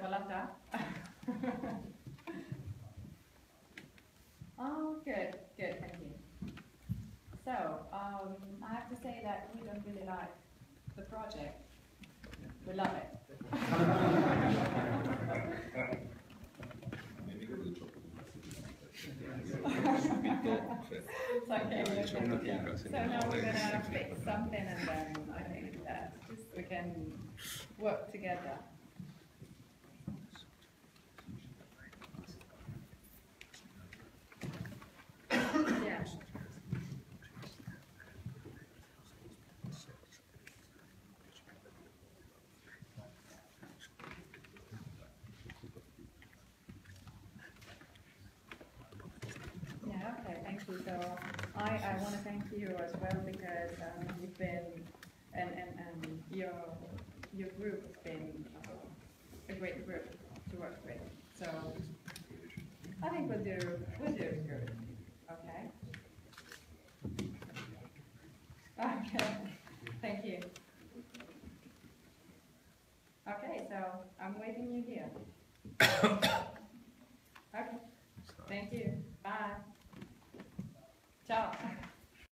Chocolata? Oh, good, good, thank you. So, I have to say that we don't really like the project. We love it. Okay, so now we're gonna fix something and then I think that we can work together. Yeah. Yeah, okay, thank you. So I want to thank you as well because you've been, and your group has been a great group to work with. So I think we'll do good. Okay. Okay. Thank you. Okay, so I'm waiting you here.